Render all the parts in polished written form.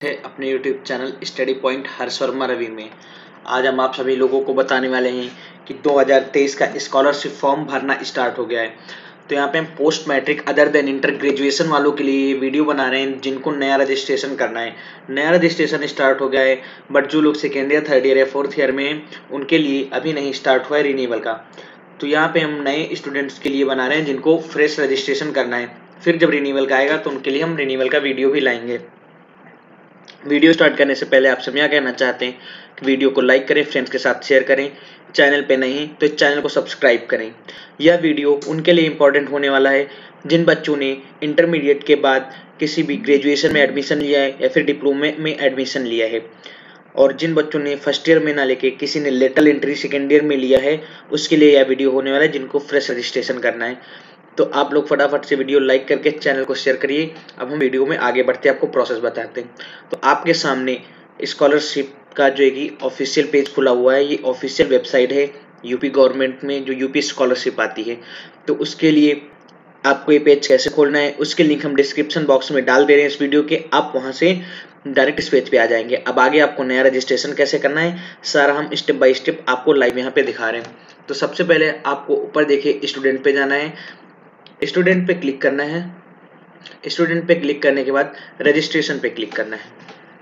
है अपने YouTube channel study point Harsh Verma Ravi में। आज हम आप सभी लोगों को बताने वाले हैं कि 2023 का स्कॉलरशिप फॉर्म भरना स्टार्ट हो गया है। तो यहाँ पे हम post matric other than inter graduation वालों के लिए ये वीडियो बना रहे हैं जिनको नया रजिस्ट्रेशन करना है। नया रजिस्ट्रेशन स्टार्ट हो गया है, बट जो लोग सेकेंड ईयर, थर्ड ईयर या फोर्थ ईयर में हैं उनके लिए अभी नहीं स्टार्ट हुआ है रिन्यूअल का। तो यहाँ पे हम नए स्टूडेंट्स के लिए बना रहे हैं जिनको फ्रेश रजिस्ट्रेशन करना है। फिर जब रिन्यूअल का आएगा तो उनके लिए हम रिन्यूअल का वीडियो भी लाएंगे। वीडियो स्टार्ट करने से पहले आपसे क्या कहना चाहते हैं कि वीडियो को लाइक करें, फ्रेंड्स के साथ शेयर करें, चैनल पे नहीं तो इस चैनल को सब्सक्राइब करें। यह वीडियो उनके लिए इम्पोर्टेंट होने वाला है जिन बच्चों ने इंटरमीडिएट के बाद किसी भी ग्रेजुएशन में एडमिशन लिया है या फिर डिप्लोमे में एडमिशन लिया है, और जिन बच्चों ने फर्स्ट ईयर में ना लेके किसी ने लेटरल एंट्री सेकेंड ईयर में लिया है उसके लिए यह वीडियो होने वाला है जिनको फ्रेश रजिस्ट्रेशन करना है। तो आप लोग फटाफट से वीडियो लाइक करके चैनल को शेयर करिए। अब हम वीडियो में आगे बढ़ते हैं, आपको प्रोसेस बताते हैं। तो आपके सामने स्कॉलरशिप का जो है कि ऑफिशियल पेज खुला हुआ है। ये ऑफिशियल वेबसाइट है यूपी गवर्नमेंट में जो यूपी स्कॉलरशिप आती है। तो उसके लिए आपको ये पेज कैसे खोलना है उसके लिंक हम डिस्क्रिप्शन बॉक्स में डाल दे रहे हैं इस वीडियो के। आप वहां से डायरेक्ट इस पेज पे आ जाएंगे। अब आगे आपको नया रजिस्ट्रेशन कैसे करना है सारा हम स्टेप बाय स्टेप आपको लाइव यहाँ पे दिखा रहे हैं। तो सबसे पहले आपको ऊपर देखिए स्टूडेंट पे जाना है, स्टूडेंट पे क्लिक करना है। स्टूडेंट पे क्लिक करने के बाद रजिस्ट्रेशन पे क्लिक करना है।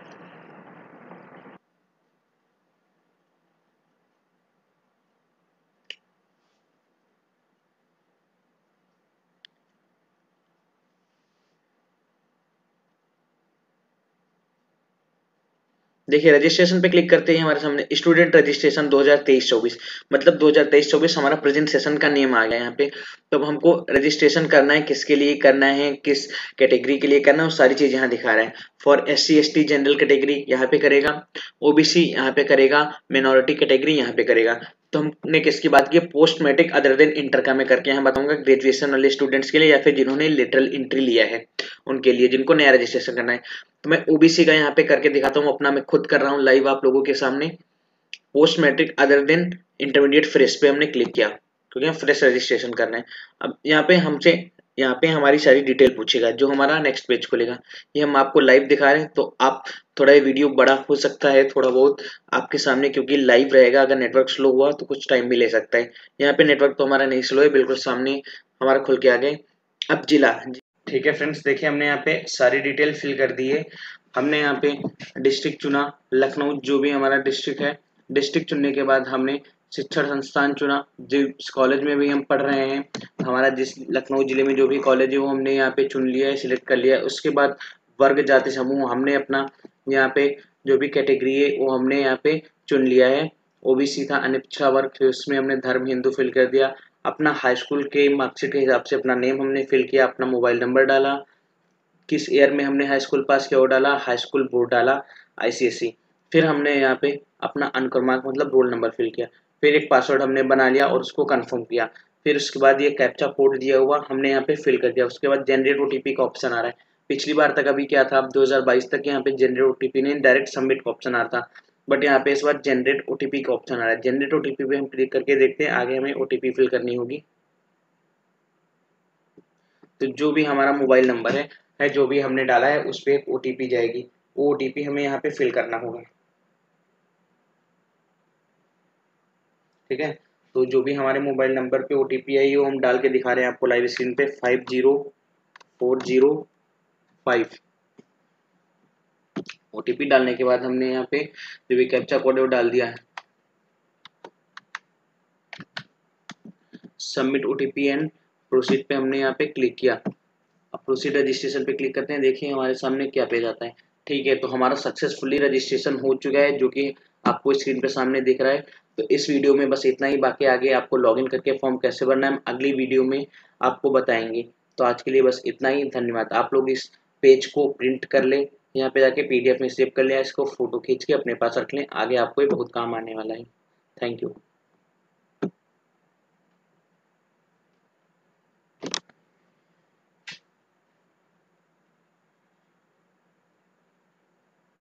देखिए रजिस्ट्रेशन पे क्लिक करते ही हमारे सामने स्टूडेंट रजिस्ट्रेशन 2023-24 मतलब 2023-24 हमारा प्रेजेंट सेशन का नेम आ गया यहाँ पे। तो अब हमको रजिस्ट्रेशन करना है, किसके लिए करना है, किस कैटेगरी के लिए करना है, वो सारी चीज यहाँ दिखा रहा है। For SC ST general category यहाँ पे करेगा, OBC यहाँ पे करेगा, मिनोरिटी कैटेगरी यहाँ पे करेगा। तो हमने किसकी बात की, post matric other than inter का मैं करके यहाँ बताऊंगा ग्रेजुएशन वाले स्टूडेंट्स के लिए या फिर जिन्होंने लिटरल एंट्री लिया है उनके लिए, जिनको नया रजिस्ट्रेशन करना है। तो मैं OBC का यहाँ पे करके दिखाता हूँ अपना, मैं खुद कर रहा हूँ लाइव आप लोगों के सामने। Post matric other than intermediate fresh पे हमने क्लिक किया क्योंकि हम फ्रेश रजिस्ट्रेशन करना है। अब यहाँ पे हमारी सारी डिटेल पूछेगा जो हमारा नेक्स्ट पेज खुलेगा। ये हम आपको लाइव दिखा रहे हैं तो आप थोड़ा ये वीडियो बड़ा हो सकता है थोड़ा बहुत आपके सामने क्योंकि लाइव रहेगा। अगर नेटवर्क स्लो हुआ तो कुछ टाइम भी ले सकता है। यहाँ पे नेटवर्क तो हमारा नहीं स्लो है, बिल्कुल सामने हमारा खुल के आ गए। अब जिला, ठीक है फ्रेंड्स, देखिए हमने यहाँ पे सारी डिटेल फिल कर दी है। हमने यहाँ पे डिस्ट्रिक्ट चुना लखनऊ, जो भी हमारा डिस्ट्रिक्ट है। डिस्ट्रिक्ट चुनने के बाद हमने शिक्षण संस्थान चुना, जिस कॉलेज में भी हम पढ़ रहे हैं हमारा जिस लखनऊ जिले में जो भी कॉलेज है वो हमने यहाँ पे चुन लिया है, सिलेक्ट कर लिया है। उसके बाद वर्ग जाति समूह हमने अपना यहाँ पे जो भी कैटेगरी है वो हमने यहाँ पे चुन लिया है। OBC था अनिच्छा वर्ग, फिर उसमें हमने धर्म हिंदू फिल कर दिया। अपना हाई स्कूल के मार्कशीट के हिसाब से अपना नेम हमने फिल किया, अपना मोबाइल नंबर डाला, किस ईयर में हमने हाई स्कूल पास किया वो डाला, हाई स्कूल बोर्ड डाला ICSE। फिर हमने यहाँ पे अपना अनुक्रमांक मतलब रोल नंबर फिल किया, फिर एक पासवर्ड हमने बना लिया और उसको कंफर्म किया। फिर उसके बाद ये कैप्चा कोड दिया हुआ हमने यहाँ पे फिल कर दिया। उसके बाद जनरेट OTP का ऑप्शन आ रहा है। पिछली बार तक अभी क्या था, अब 2022 तक यहाँ पे जनरेट OTP नहीं डायरेक्ट सबमिट का ऑप्शन आ रहा था, बट यहाँ पे इस बार जनरेट OTP का ऑप्शन आ रहा है। जनरेट OTP पे हम क्लिक करके देखते हैं, आगे हमें OTP फिल करनी होगी। तो जो भी हमारा मोबाइल नंबर है जो भी हमने डाला है उस पर एक OTP जाएगी, वो OTP हमें यहाँ पे फिल करना होगा। ठीक है, तो जो भी हमारे मोबाइल नंबर पे OTP आई वो हम डाल के दिखा रहे हैं आपको लाइव स्क्रीन पे 50405। OTP डालने के बाद हमने यहाँ पे जो भी कैप्चा कोड है वो डाल दिया है। सबमिट OTP एंड प्रोसीड पे हमने यहाँ पे क्लिक किया। अब प्रोसीड रजिस्ट्रेशन पे क्लिक करते हैं, देखिए हमारे सामने क्या पेज आता है। ठीक है, तो हमारा सक्सेसफुली रजिस्ट्रेशन हो चुका है जो कि आपको स्क्रीन पे सामने दिख रहा है। तो इस वीडियो में बस इतना ही, बाकी आगे आपको लॉगिन करके फॉर्म कैसे भरना है हम अगली वीडियो में आपको बताएंगे। तो आज के लिए बस इतना ही, धन्यवाद। आप लोग इस पेज को प्रिंट कर लें, यहाँ पे जाके PDF में सेव कर लें, इसको फोटो खींच के अपने पास रख लें, आगे आपको ये बहुत काम आने वाला है। Thank you.